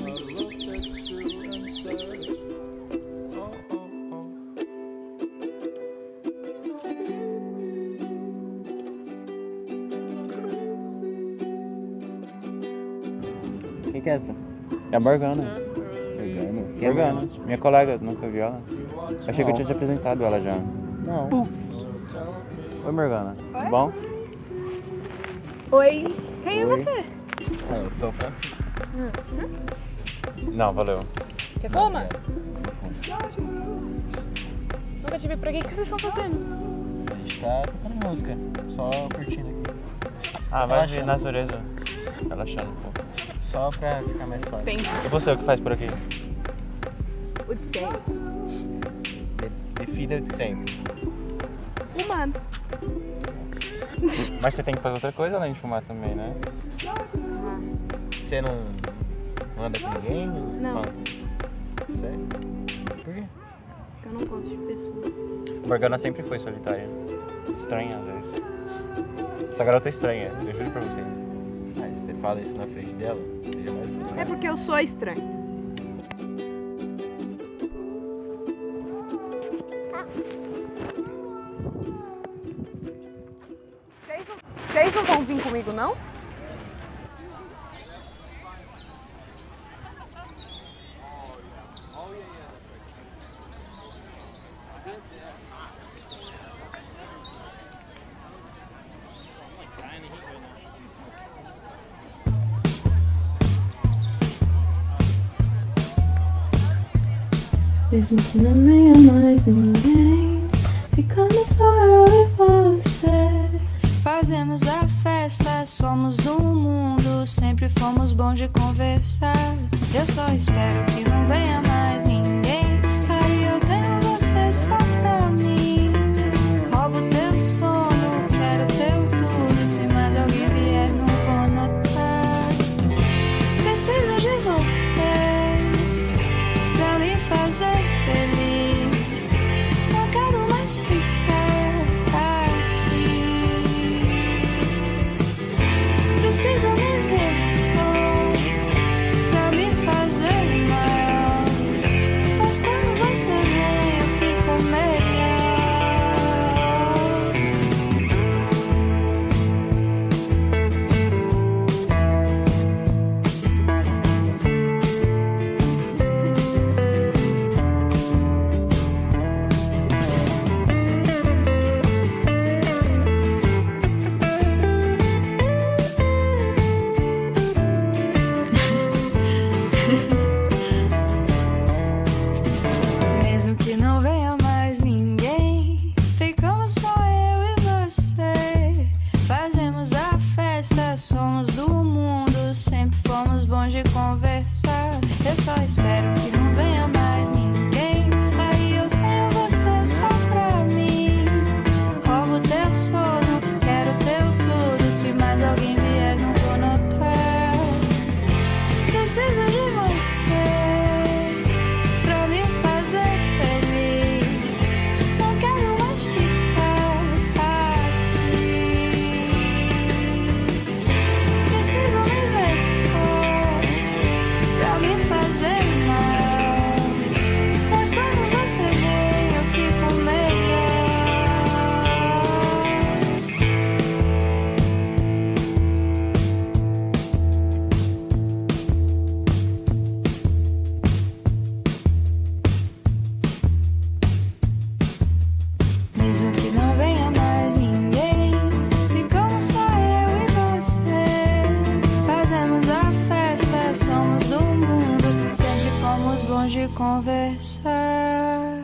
Quem que é essa? É a Morgana. Morgana. Minha colega, nunca vi ela. Achei que eu tinha te apresentado ela já. Não. Oi, Morgana. Oi? Tudo bom? Oi. Quem é você? Eu sou o Francisco. Não, valeu. Quer fuma? Nunca te vi por aqui. O que vocês estão fazendo? A gente tá tocando música, só curtindo aqui. Ah, vai de natureza. Relaxando um pouco. Só pra ficar mais suave. Bem. E você, o que faz por aqui? O de sempre. Defina de sempre. Humano. Mas você tem que fazer outra coisa além de fumar também, né? Você não anda com ninguém? Não. Sério? Por quê? Eu não gosto de pessoas. Morgana sempre foi solitária. Estranha, às vezes. Essa garota é estranha, eu juro pra você. Mas se você fala isso na frente dela, você jamais vai. É porque eu sou estranho. Vocês não vão vir comigo, não? Mesmo que não venha mais ninguém, ficamos só eu e você. Fazemos a festa, somos do mundo, sempre fomos bons de conversar. Eu só espero que não venha mais ninguém, aí eu tenho você só pra mim. Roubo teu sono, quero teu tudo, se mais alguém vier não vou notar. Preciso de você pra me fazer feliz, não quero mais ficar aqui. Preciso me ver só pra me fazer mal, mas quando você vem eu fico melhor. Mesmo que não venha mais ninguém, ficamos só eu e você. Fazemos a festa, somos do mundo, sempre fomos bons de conversar. Eu só espero que não venha mais ninguém, aí eu tenho você só pra mim. Roubo teu sono, quero teu tudo, se mais alguém vier não vou notar. Preciso de você pra me fazer feliz, não quero mais ficar aqui. Preciso me ver pra me fazer mal, mas quando você vem eu fico melhor. Mesmo que não venha mais ninguém, ficamos só eu e você. Fazemos a festa, somos do mundo, sempre fomos bons de conversar.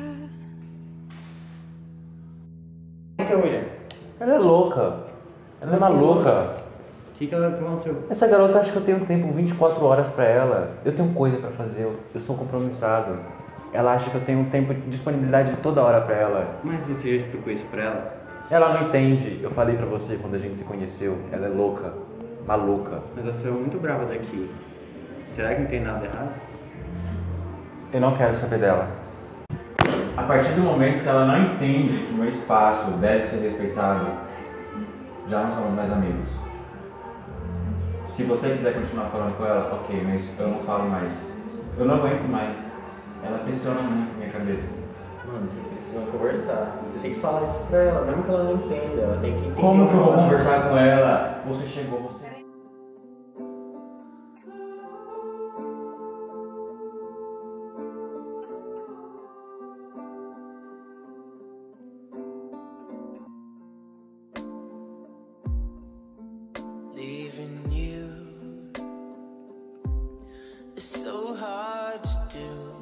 Essa é William. Ela é louca. Ela é maluca. O que aconteceu? Essa garota acha que eu tenho tempo 24 horas pra ela. Eu tenho coisa pra fazer, eu sou compromissado. Ela acha que eu tenho tempo de disponibilidade toda hora pra ela. Mas você já explicou isso pra ela? Ela não entende. Eu falei pra você quando a gente se conheceu. Ela é louca. Maluca. Mas ela saiu muito brava daqui. Será que não tem nada errado? Eu não quero saber dela. A partir do momento que ela não entende que o meu espaço deve ser respeitado, já não somos mais amigos. Se você quiser continuar falando com ela, ok, mas eu não falo mais. Eu não aguento mais. Ela pressiona muito minha cabeça. Mano, vocês precisam conversar. Você tem que falar isso pra ela, mesmo que ela não entenda. Ela tem que entender. Como que eu vou conversar com ela? Você chegou, você... Leaving you is so hard to do.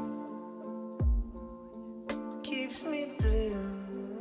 Keeps me blue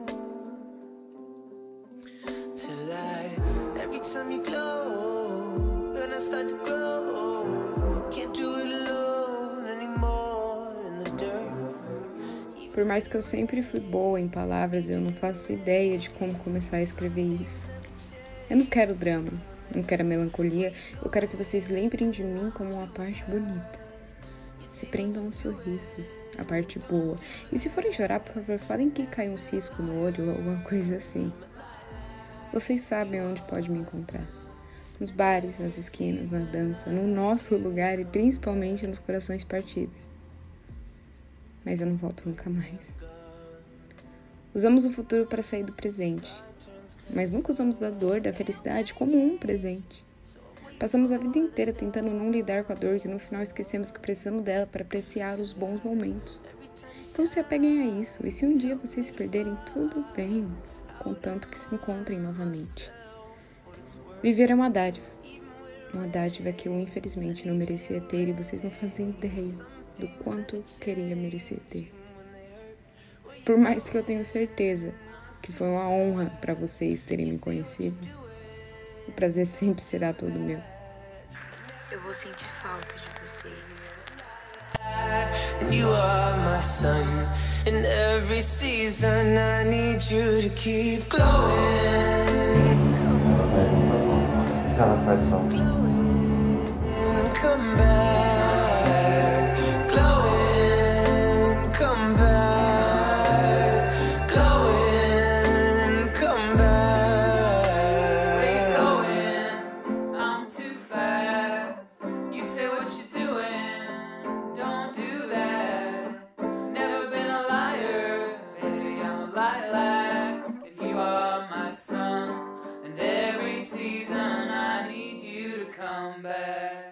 till every time you glow, when I start to grow, can't do it alone anymore in the dirt. Por mais que eu sempre fui boa em palavras, eu não faço ideia de como começar a escrever isso. Eu não quero drama, não quero melancolia, eu quero que vocês lembrem de mim como uma parte bonita. Se prendam aos sorrisos, a parte boa. E se forem chorar, por favor, falem que caiu um cisco no olho ou alguma coisa assim. Vocês sabem onde pode me encontrar. Nos bares, nas esquinas, na dança, no nosso lugar e principalmente nos corações partidos. Mas eu não volto nunca mais. Usamos o futuro para sair do presente. Mas nunca usamos da dor, da felicidade como um presente. Passamos a vida inteira tentando não lidar com a dor que no final esquecemos que precisamos dela para apreciar os bons momentos. Então se apeguem a isso, e se um dia vocês se perderem, tudo bem, contanto que se encontrem novamente. Viver é uma dádiva que eu infelizmente não merecia ter e vocês não fazem ideia do quanto eu queria merecer ter. Por mais que eu tenha certeza que foi uma honra para vocês terem me conhecido, o prazer sempre será todo meu. Eu vou sentir falta de você. And you are my sun. In every season I need you to keep glowing. Ela faz falta. Come back. Glowing, come back. Glowing, come back. Glowing, I'm too fast. You say what you're doing, don't do that. Never been a liar, baby, I'm a lilac. And you are my sun. And every season I need you to come back.